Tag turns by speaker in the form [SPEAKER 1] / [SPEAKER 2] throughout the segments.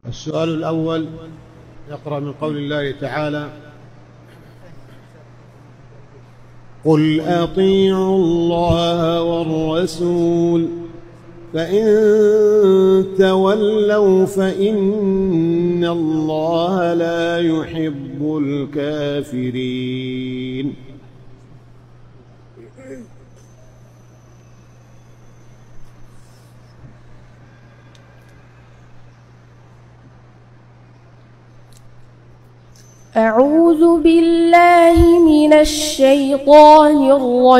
[SPEAKER 1] السؤال الأول يقرأ من قول الله تعالى: قل أطيعوا الله والرسول فإن تولوا فإن الله لا يحب الكافرين.
[SPEAKER 2] أعوذ بالله من الشيطان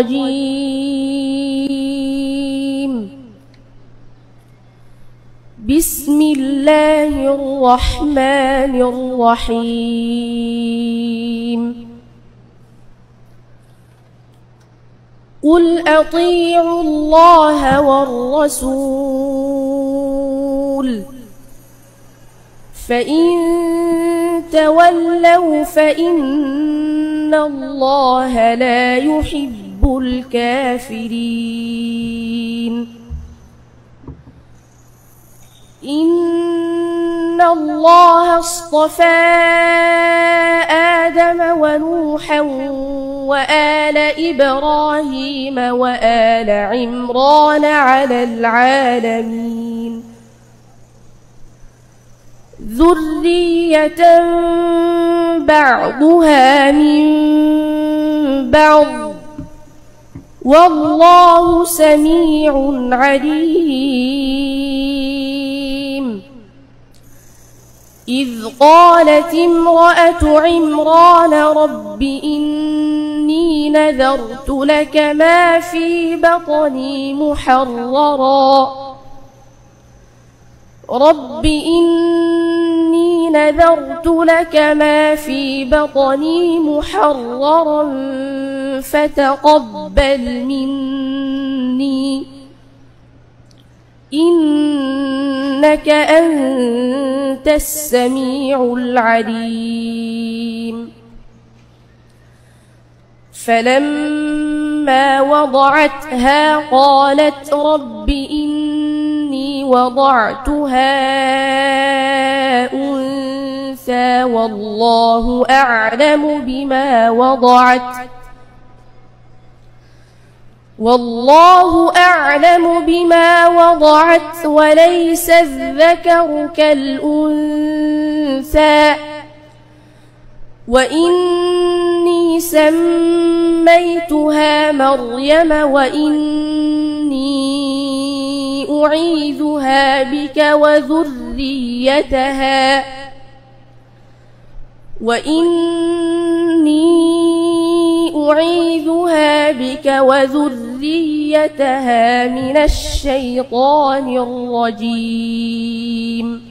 [SPEAKER 2] الرجيم. بسم الله الرحمن الرحيم. قل أطيعوا الله والرسول فإن تولوا فإن الله لا يحب الكافرين. إن الله اصطفى آدم ونوحا وآل إبراهيم وآل عمران على العالمين ذرية بعضها من بعض والله سميع عليم. إذ قالت امرأة عمران رب إني نذرت لك ما في بطني محررا رب إني نذرت لك ما في بطني محررا فتقبل مني إنك أنت السميع العليم. فلما وضعتها قالت رب إني وضعتها أنثى والله أعلم بما وضعت وليس الذكر كالأنثى وإني سميتها مريم وإني أعيذها بك وذريتها من الشيطان الرجيم.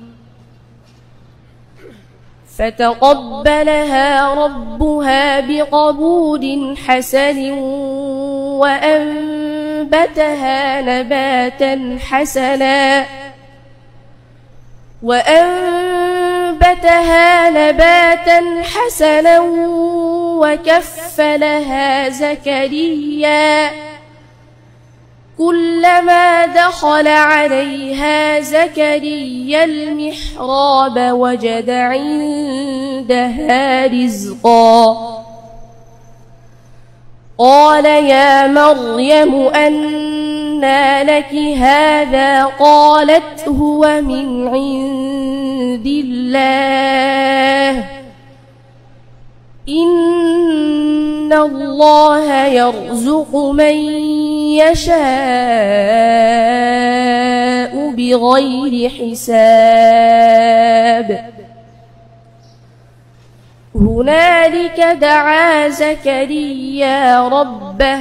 [SPEAKER 2] فتقبلها ربها بقبول حسن وأنبتها نباتا حسنا وكفلها زكريا كلما دخل عليها زكريا المحراب وجد عندها رزقا قال يا مريم أنى لك هذا قالت هو من عند الله إن الله يرزق من يشاء بغير حساب. هنالك دعا زكريا ربه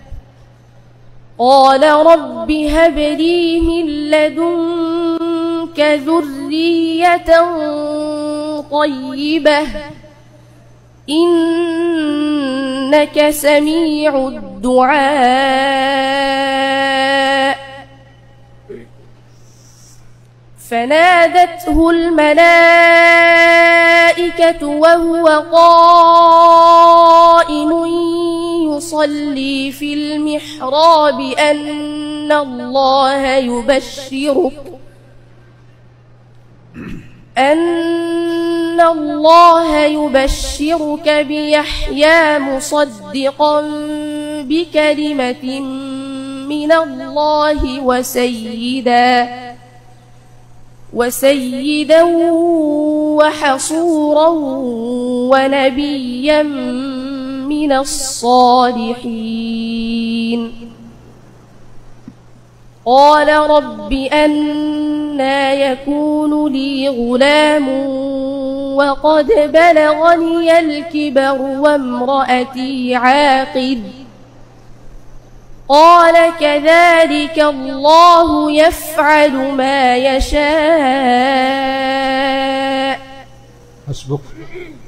[SPEAKER 2] قال رب هب لي من لدنك ذرية طيبة إنك سميع الدعاء. فنادته الملائكة وهو قائم يصلي في المحراب أن الله يبشرك أن الله يبشرك بيحيى مصدقا بكلمة من الله وسيدا وحصورا ونبيا من الصالحين. قال رب أنى يكون لي غلام وقد بلغني الكبر وامرأتي عاقر. قال كذلك الله يفعل ما يشاء.
[SPEAKER 1] حسبك.